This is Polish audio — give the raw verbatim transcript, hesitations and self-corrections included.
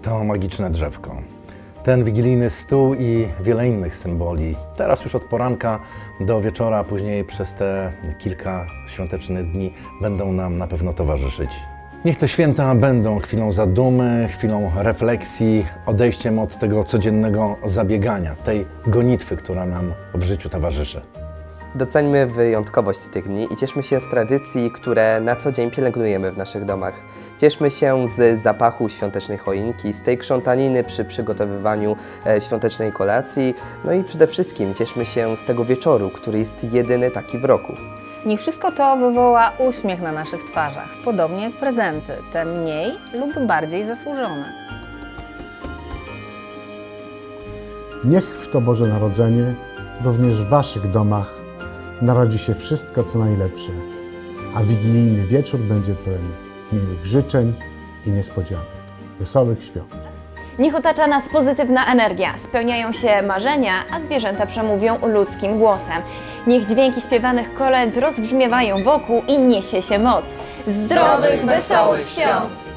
To magiczne drzewko. Ten wigilijny stół i wiele innych symboli. Teraz już od poranka do wieczora, a później przez te kilka świątecznych dni będą nam na pewno towarzyszyć. Niech te święta będą chwilą zadumy, chwilą refleksji, odejściem od tego codziennego zabiegania, tej gonitwy, która nam w życiu towarzyszy. Doceńmy wyjątkowość tych dni i cieszmy się z tradycji, które na co dzień pielęgnujemy w naszych domach. Cieszmy się z zapachu świątecznej choinki, z tej krzątaniny przy przygotowywaniu e, świątecznej kolacji, no i przede wszystkim cieszmy się z tego wieczoru, który jest jedyny taki w roku. Niech wszystko to wywoła uśmiech na naszych twarzach, podobnie jak prezenty, te mniej lub bardziej zasłużone. Niech w to Boże Narodzenie również w Waszych domach narodzi się wszystko, co najlepsze, a wigilijny wieczór będzie pełen miłych życzeń i niespodzianek. Wesołych świąt! Niech otacza nas pozytywna energia, spełniają się marzenia, a zwierzęta przemówią ludzkim głosem. Niech dźwięki śpiewanych kolęd rozbrzmiewają wokół i niesie się moc. Zdrowych, wesołych świąt!